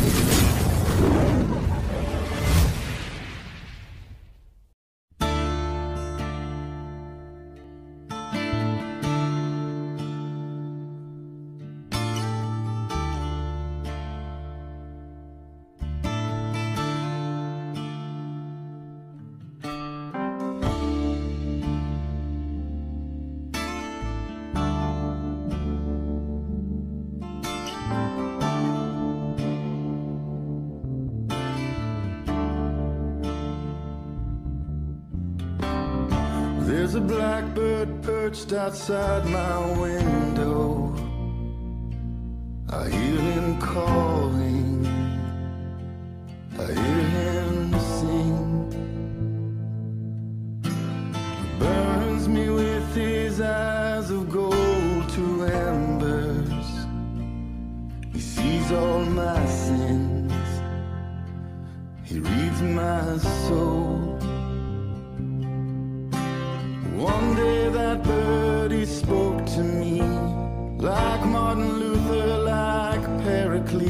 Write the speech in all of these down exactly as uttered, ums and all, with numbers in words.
There's a blackbird perched outside my window. I hear him calling, I hear him sing. He burns me with his eyes of gold to embers. He sees all my sins, he reads my soul. One day that bird, he spoke to me like Martin Luther, like Pericles.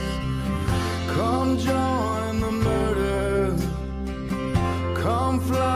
Come join the murder, come fly